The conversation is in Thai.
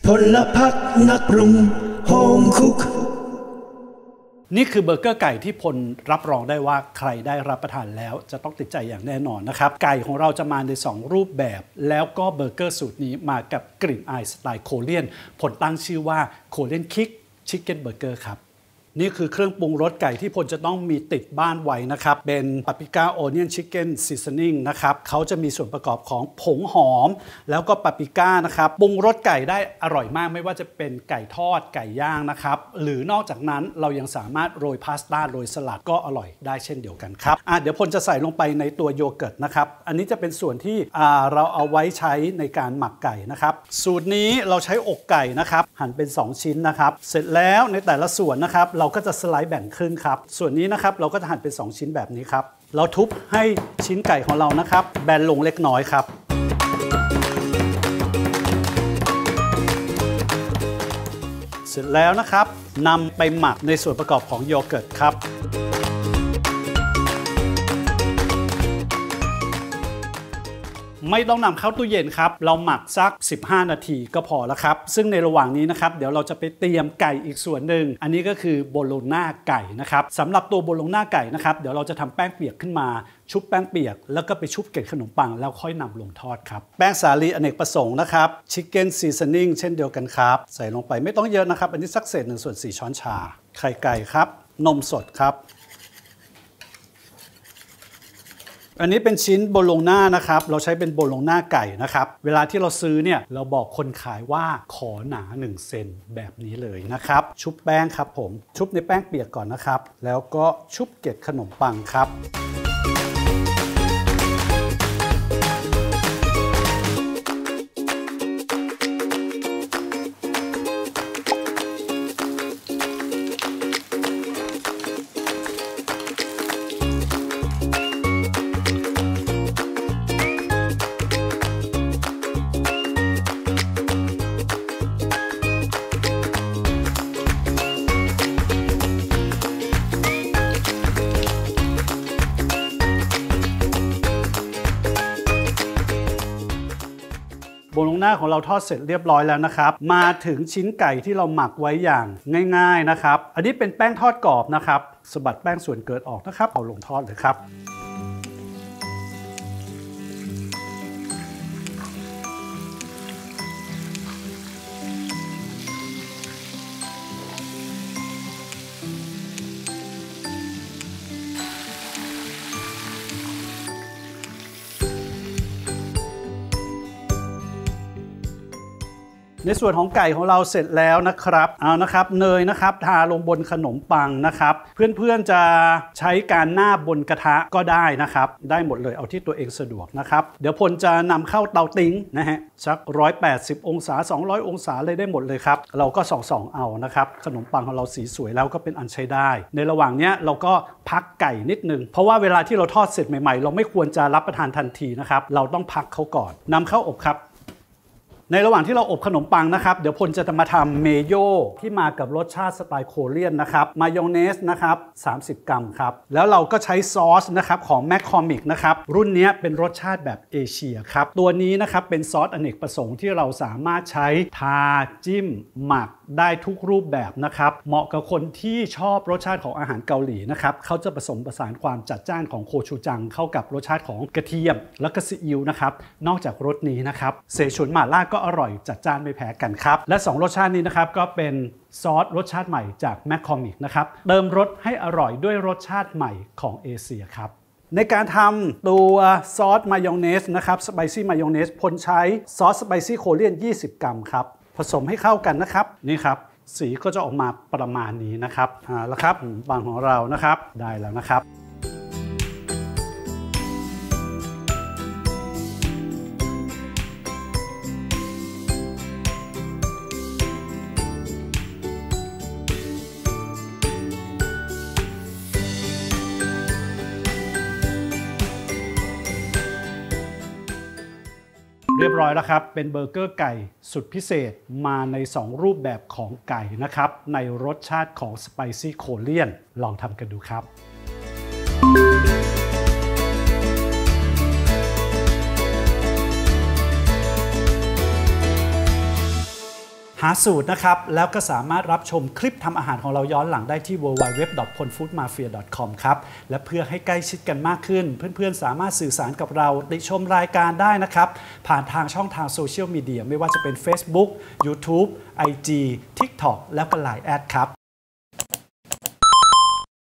พลพักนักปรุงโฮมคุกนี่คือเบอร์เกอร์ไก่ที่พลรับรองได้ว่าใครได้รับประทานแล้วจะต้องติดใจอย่างแน่นอนนะครับไก่ของเราจะมาใน2รูปแบบแล้วก็เบอร์เกอร์สูตรนี้มากับกลิ่นอายสไตล์โคเรียนพลตั้งชื่อว่าโคเรียนคิกชิคเก้นเบอร์เกอร์ครับนี่คือเครื่องปรุงรสไก่ที่พลจะต้องมีติดบ้านไว้นะครับเป็นปาปริก้าโอเนียนชิคเก้นซีซันนิ่งนะครับเขาจะมีส่วนประกอบของผงหอมแล้วก็ปาปริก้านะครับปรุงรสไก่ได้อร่อยมากไม่ว่าจะเป็นไก่ทอดไก่ย่างนะครับหรือนอกจากนั้นเรายังสามารถโรยพาสต้าโรยสลัดก็อร่อยได้เช่นเดียวกันครับเดี๋ยวพลจะใส่ลงไปในตัวโยเกิร์ตนะครับอันนี้จะเป็นส่วนที่เราเอาไว้ใช้ในการหมักไก่นะครับสูตรนี้เราใช้อกไก่นะครับหั่นเป็น2ชิ้นนะครับเสร็จแล้วในแต่ละส่วนนะครับเราก็จะสไลด์แบ่งครึ่งครับส่วนนี้นะครับเราก็จะหั่นเป็น2ชิ้นแบบนี้ครับเราทุบให้ชิ้นไก่ของเรานะครับแบนลงเล็กน้อยครับเสร็จแล้วนะครับนำไปหมักในส่วนประกอบของโยเกิร์ตครับไม่ต้องนำเข้าตู้เย็นครับเราหมักสัก15นาทีก็พอแล้วครับซึ่งในระหว่างนี้นะครับเดี๋ยวเราจะไปเตรียมไก่อีกส่วนหนึ่งอันนี้ก็คือโบโลน่าไก่นะครับสำหรับตัวโบโลน่าไก่นะครับเดี๋ยวเราจะทำแป้งเปียกขึ้นมาชุบแป้งเปียกแล้วก็ไปชุบเกล็ดขนมปังแล้วค่อยนำลงทอดครับแป้งสาลีอเนกประสงค์นะครับชิคเก้นซีซันนิ่งเช่นเดียวกันครับใส่ลงไปไม่ต้องเยอะนะครับอันนี้สักเศษ1/4 ช้อนชาไข่ไก่ครับนมสดครับอันนี้เป็นชิ้นโบโลน่านะครับเราใช้เป็นโบโลน่าไก่นะครับเวลาที่เราซื้อเนี่ยเราบอกคนขายว่าขอหนา1เซนแบบนี้เลยนะครับชุบแป้งครับผมชุบในแป้งเปียกก่อนนะครับแล้วก็ชุบเกล็ดขนมปังครับโบโลน่าของเราทอดเสร็จเรียบร้อยแล้วนะครับมาถึงชิ้นไก่ที่เราหมักไว้อย่างง่ายๆนะครับอันนี้เป็นแป้งทอดกรอบนะครับสะบัดแป้งส่วนเกินออกนะครับเอาลงทอดเลยครับในส่วนของไก่ของเราเสร็จแล้วนะครับเอานะครับเนยนะครับทาลงบนขนมปังนะครับเพื่อนๆจะใช้การหน้าบนกระทะก็ได้นะครับได้หมดเลยเอาที่ตัวเองสะดวกนะครับเดี๋ยวพลจะนำเข้าเตาติ้งนะฮะสัก180องศา200องศาเลยได้หมดเลยครับเราก็ส่องเอานะครับขนมปังของเราสีสวยแล้วก็เป็นอันใช้ได้ในระหว่างนี้เราก็พักไก่นิดนึงเพราะว่าเวลาที่เราทอดเสร็จใหม่ๆเราไม่ควรจะรับประทานทันทีนะครับเราต้องพักเขาก่อนนำเข้าอบครับในระหว่างที่เราอบขนมปังนะครับเดี๋ยวพลจะมาทำเมโยที่มากับรสชาติสไตล์โคเรียนนะครับมายองเนสนะครับ30 กรัมครับแล้วเราก็ใช้ซอสนะครับของแมคคอมิกนะครับรุ่นนี้เป็นรสชาติแบบเอเชียครับตัวนี้นะครับเป็นซอสอเนกประสงค์ที่เราสามารถใช้ทาจิ้มหมักได้ทุกรูปแบบนะครับเหมาะกับคนที่ชอบรสชาติของอาหารเกาหลีนะครับเขาจะผสมผสานความจัดจ้านของโคชูจังเข้ากับรสชาติของกระเทียมและก็ซีอิ๊วนะครับนอกจากรสนี้นะครับเสฉวนหม่าล่าก็อร่อยจัดจ้านไม่แพ้กันครับและ2รสชาตินี้นะครับก็เป็นซอสรสชาติใหม่จากแมคคอมิกนะครับเติมรสให้อร่อยด้วยรสชาติใหม่ของเอเชียครับในการทำตัวซอสมายองเนสนะครับสไปซี่มายองเนสพลใช้ซอสสไปซี่โคเรียน20 กรัมครับผสมให้เข้ากันนะครับนี่ครับสีก็จะออกมาประมาณนี้นะครับแล้วครับบางของเรานะครับได้แล้วนะครับ เรียบร้อยแล้วครับเป็นเบอร์เกอร์ไก่สุดพิเศษมาใน2รูปแบบของไก่นะครับในรสชาติของสไปซี่โคเรียนลองทำกันดูครับหาสูตรนะครับแล้วก็สามารถรับชมคลิปทำอาหารของเราย้อนหลังได้ที่ www.ponfoodmafia.com ครับและเพื่อให้ใกล้ชิดกันมากขึ้นเพื่อนๆสามารถสื่อสารกับเราติชมรายการได้นะครับผ่านทางช่องทางโซเชียลมีเดียไม่ว่าจะเป็น Facebook YouTube IG TikTok แล้วก็ Line แอดครับ